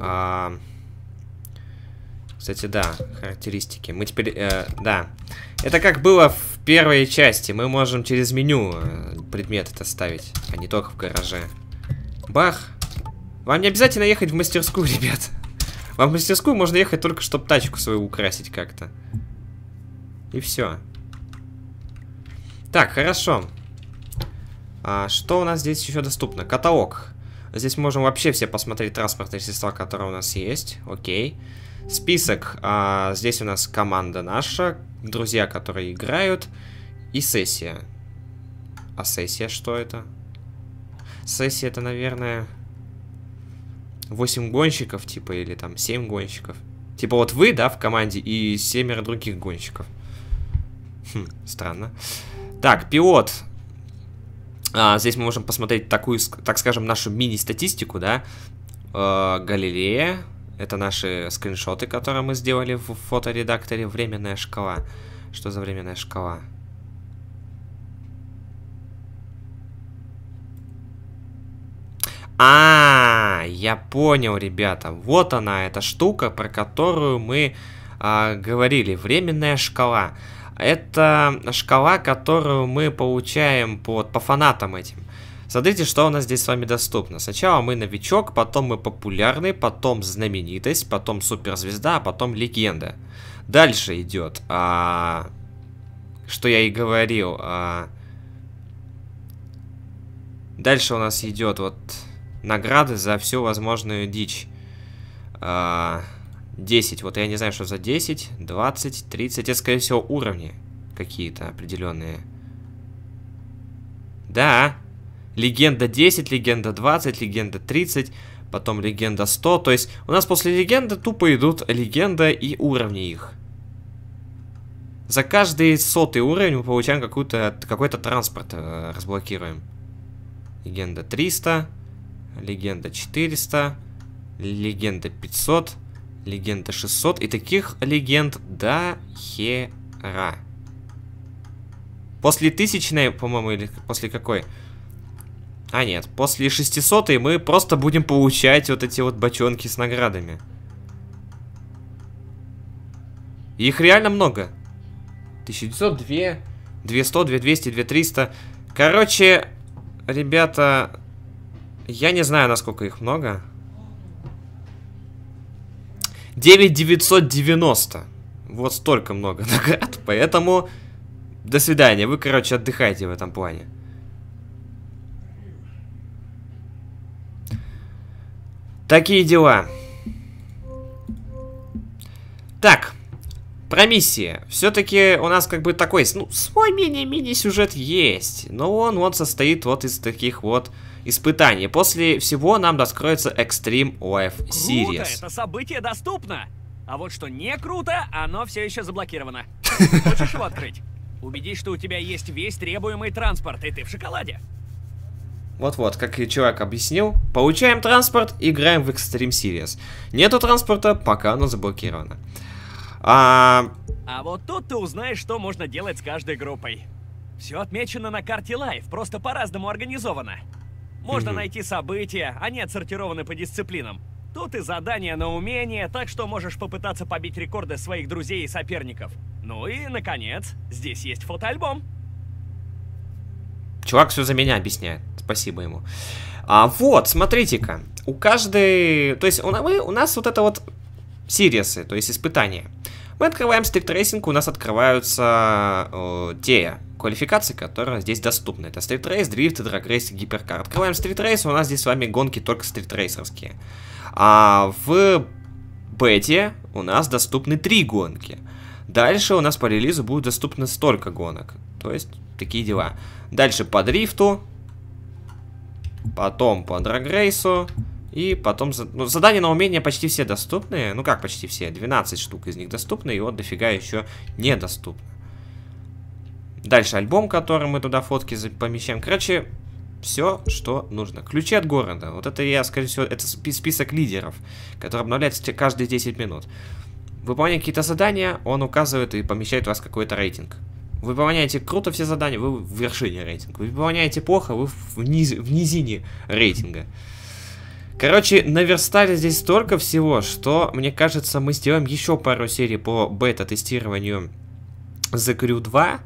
Кстати, да, характеристики. Мы теперь, да. Это как было в первой части. Мы можем через меню предметы-то ставить, а не только в гараже. Бах! Вам не обязательно ехать в мастерскую, ребят. Вам в мастерскую можно ехать только, чтобы тачку свою украсить как-то. И все. Так, хорошо. Что у нас здесь еще доступно? Каталог. Здесь можем вообще все посмотреть транспортные средства, которые у нас есть. Окей. Список. Здесь у нас команда наша. Друзья, которые играют. И сессия. А сессия что это? Сессия это, наверное... 8 гонщиков, типа, или там 7 гонщиков. Типа вот вы, да, в команде, и 7 других гонщиков. Хм, странно. Так, пилот. Здесь мы можем посмотреть такую, так скажем, нашу мини-статистику, да. Галилея. Это наши скриншоты, которые мы сделали в фоторедакторе. Временная шкала. Что за временная шкала? Я понял, ребята. Вот она, эта штука, про которую мы говорили. Временная шкала. Это шкала, которую мы получаем по фанатам этим. Смотрите, что у нас здесь с вами доступно. Сначала мы новичок, потом мы популярный, потом знаменитость, потом суперзвезда, а потом легенда. Дальше идет, что я и говорил. Дальше у нас идет вот... Награды за всю возможную дичь. 10. Вот я не знаю, что за 10, 20, 30. Это, скорее всего, уровни какие-то определенные. Да. Легенда 10, легенда 20, легенда 30. Потом легенда 100. То есть у нас после легенды тупо идут легенда и уровни их. За каждый 100-й уровень мы получаем какой-то транспорт. Разблокируем. Легенда 300. Легенда 400, легенда 500, легенда 600. И таких легенд до хера. После 1000-й, по-моему, или после какой? Нет, после 600-й мы просто будем получать вот эти вот бочонки с наградами. Их реально много. 1900, 2, 200, 2200, 2300. Короче, ребята... Я не знаю, насколько их много. 9990. Вот столько много наград. Поэтому до свидания. Вы, короче, отдыхайте в этом плане. Такие дела. Так. Про миссии. Все-таки у нас как бы такой, ну, свой мини-сюжет есть. Но он состоит вот из таких вот испытаний. После всего нам раскроется Extreme Life Series. Круто, это событие доступно. А вот что не круто, оно все еще заблокировано. Хочешь его открыть? Убедись, что у тебя есть весь требуемый транспорт, и ты в шоколаде. Вот-вот, как и человек объяснил, получаем транспорт, играем в Extreme Series. Нету транспорта, пока оно заблокировано. А вот тут ты узнаешь, что можно делать с каждой группой. Все отмечено на карте Live, просто по-разному организовано. Можно найти события, они отсортированы по дисциплинам. Тут и задания на умение, так что можешь попытаться побить рекорды своих друзей и соперников. Ну и, наконец, здесь есть фотоальбом. Чувак все за меня объясняет. Спасибо ему. Вот, смотрите-ка. У каждой... То есть у нас вот это вот сирисы, то есть испытания. Мы открываем стритрейсинг, у нас открываются те квалификации, которые здесь доступны. Это стритрейс, дрифт, драгрейс и гиперкар. Открываем стритрейс, у нас здесь с вами гонки только стритрейсерские. А в бете у нас доступны 3 гонки. Дальше у нас по релизу будет доступно столько гонок. То есть такие дела. Дальше по дрифту, потом по драгрейсу. И потом, ну, задания на умение почти все доступны. Ну как почти все? 12 штук из них доступны. И вот дофига еще недоступны. Дальше альбом, который мы туда фотки помещаем. Короче, все, что нужно. Ключи от города. Вот это я, скорее всего, это список лидеров, который обновляется каждые 10 минут. Выполняя какие-то задания, он указывает и помещает у вас какой-то рейтинг. Вы выполняете круто все задания, вы в вершине рейтинга. Вы выполняете плохо, вы в низине рейтинга. Короче, наверстали здесь столько всего, что, мне кажется, мы сделаем еще пару серий по бета-тестированию The Crew 2.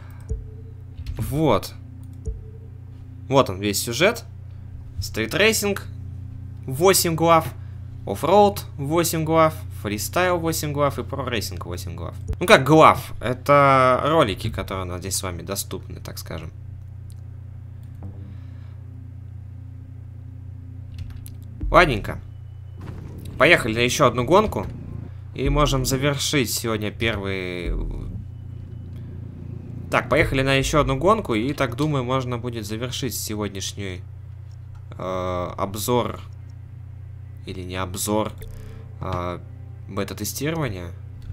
Вот. Вот он весь сюжет. Стритрейсинг 8 глав. Оффроуд 8 глав. Фристайл 8 глав и прорейсинг 8 глав. Ну как глав? Это ролики, которые у нас здесь с вами доступны, так скажем. Ладненько. Поехали на еще одну гонку. И можем завершить сегодня первый... Так, поехали на еще одну гонку. И так, думаю, можно будет завершить сегодняшний обзор. Или не обзор. Бета-тестирования.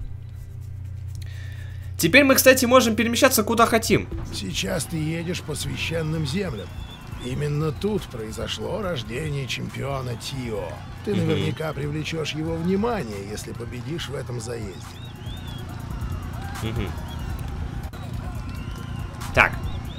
Теперь мы, кстати, можем перемещаться куда хотим. Сейчас ты едешь по священным землям. Именно тут произошло рождение чемпиона Тио. Ты наверняка привлечешь его внимание, если победишь в этом заезде. Так.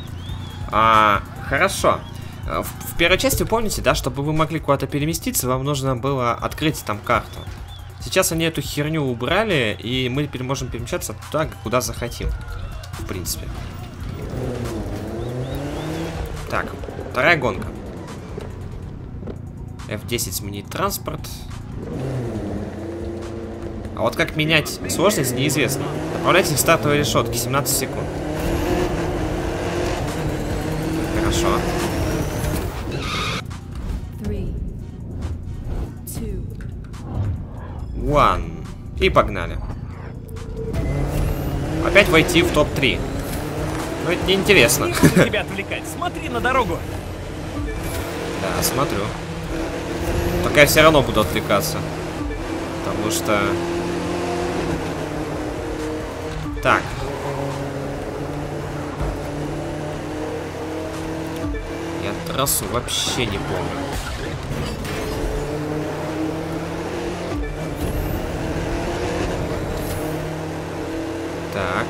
Хорошо. В первой части, помните, да, чтобы вы могли куда-то переместиться, вам нужно было открыть там карту. Сейчас они эту херню убрали, и мы теперь можем перемещаться туда, куда захотим. В принципе. Так, вторая гонка. F10 сменить транспорт. А вот как менять сложность, неизвестно. Направляйте в стартовые решетки, 17 секунд. Хорошо. 3, 2, 1. И погнали. Опять войти в топ-3. Ну, это неинтересно. Не буду тебя отвлекать, смотри на дорогу. Да, смотрю. Только я все равно буду отвлекаться. Потому что... Так. Я трассу вообще не помню. Так.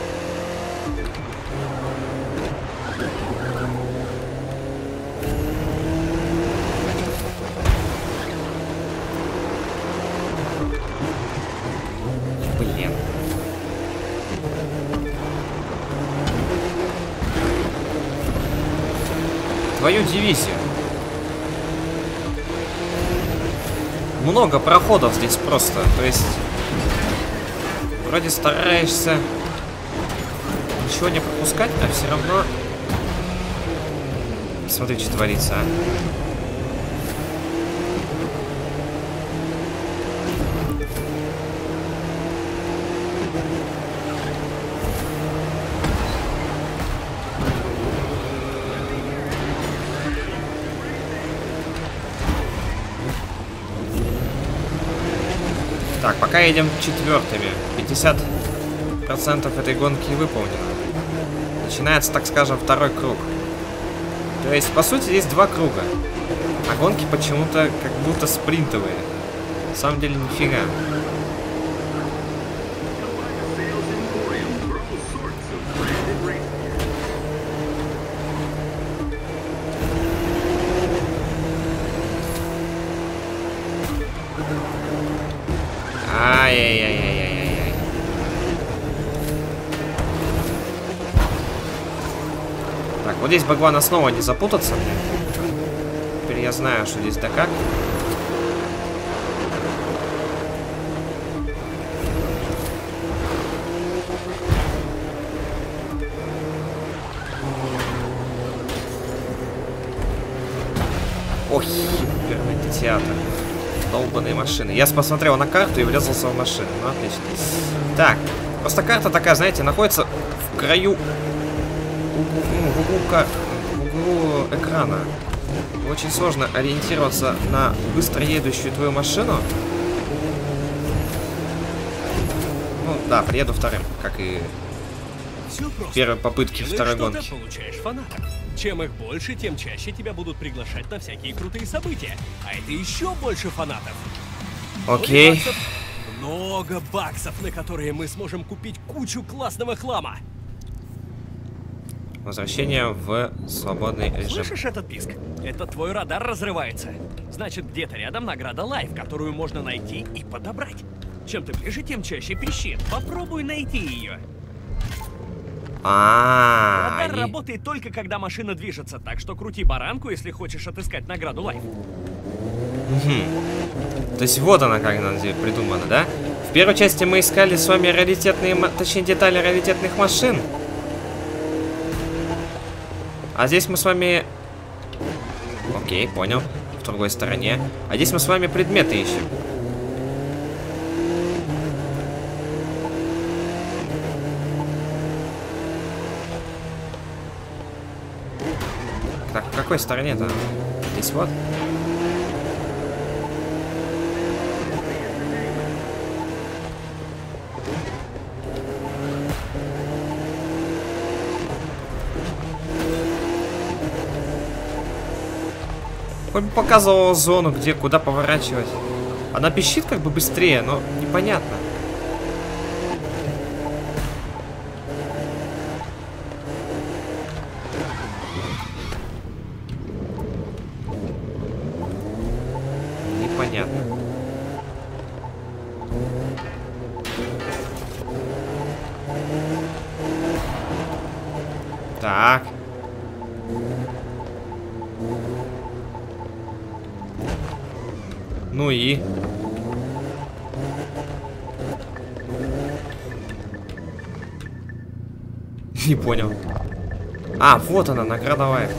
Блин. Твою дивизию. Много проходов здесь просто. То есть... Вроде стараешься ничего не пропускать, а все равно... Смотри, что творится, а. пока едем четвертыми. 50% этой гонки выполнено. Начинается, так скажем, второй круг. То есть, по сути, здесь два круга. А гонки почему-то как будто спринтовые. На самом деле, нифига. Ай-яй-яй-яй-яй-яй. Так, вот здесь бы главное снова не запутаться. Теперь я знаю, что здесь да как. Ох, ёперный театр. Долбаные машины. Я посмотрел на карту и врезался в машину. Ну, отлично. Так, просто карта такая, знаете, находится в краю... в углу карты, в углу экрана. Очень сложно ориентироваться на быстро едущую твою машину. Ну, да, приеду вторым, как и в первой попытке второй гонки. Ты получаешь фанатов. Чем их больше, тем чаще тебя будут приглашать на всякие крутые события. А это еще больше фанатов. Окей. Много баксов, на которые мы сможем купить кучу классного хлама. Возвращение в свободный режим. Слышишь этот писк? Это твой радар разрывается. Значит, где-то рядом награда Лайф, которую можно найти и подобрать. Чем ты ближе, тем чаще пищит. Попробуй найти ее. Радар работает только когда машина движется, так что крути баранку, если хочешь отыскать награду Лайф. То есть вот она как она придумана, да? В первой части мы искали с вами раритетные, точнее детали раритетных машин. А здесь мы с вами... Окей, понял. В другой стороне. А здесь мы с вами предметы ищем. Так, в какой стороне-то? Здесь вот. Хоть бы показывала зону, где, куда поворачивать. Она пищит как бы быстрее, но непонятно. Непонятно. Так. Ну и... Не понял. А, вот она, награда Лайф.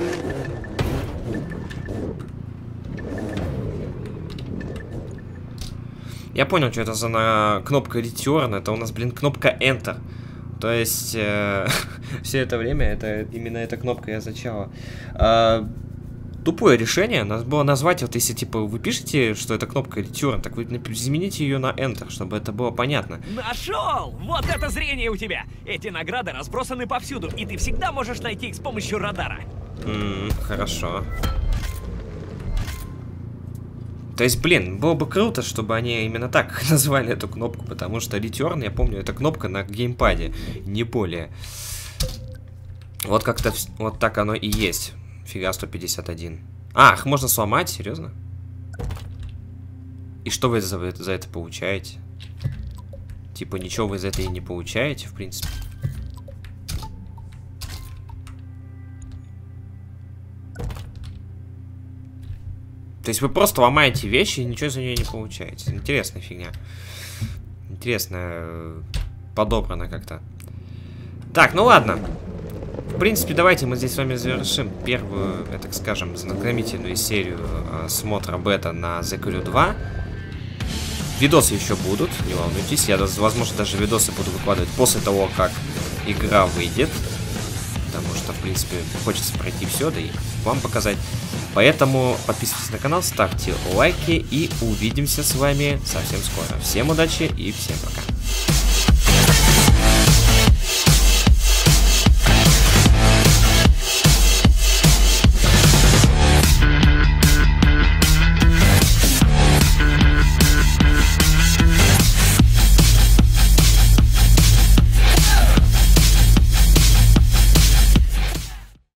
Я понял, что это за кнопка Return. Это у нас, блин, кнопка Enter. То есть, все это время именно эта кнопка и означала. Тупое решение. Надо было назвать, вот если, типа, вы пишете, что это кнопка Return, так вы замените ее на Enter, чтобы это было понятно. Нашел! Вот это зрение у тебя! Эти награды разбросаны повсюду, и ты всегда можешь найти их с помощью радара. Хорошо. То есть, блин, было бы круто, чтобы они именно так назвали эту кнопку, потому что Return, я помню, это кнопка на геймпаде, не более. Вот как-то, вот так оно и есть. Фига, 151. А, их можно сломать? Серьезно? И что вы за это получаете? Типа, ничего вы за это и не получаете, в принципе. То есть вы просто ломаете вещи и ничего за нее не получаете. Интересная фигня. Интересно подобрано как-то. Так, ну ладно. В принципе, давайте мы здесь с вами завершим первую, так скажем, знакомительную серию смотра бета на The Crew 2. Видосы еще будут, не волнуйтесь. Я, возможно, даже видосы буду выкладывать после того, как игра выйдет. потому что, в принципе, хочется пройти все, да и вам показать. Поэтому подписывайтесь на канал, ставьте лайки и увидимся с вами совсем скоро. Всем удачи и всем пока.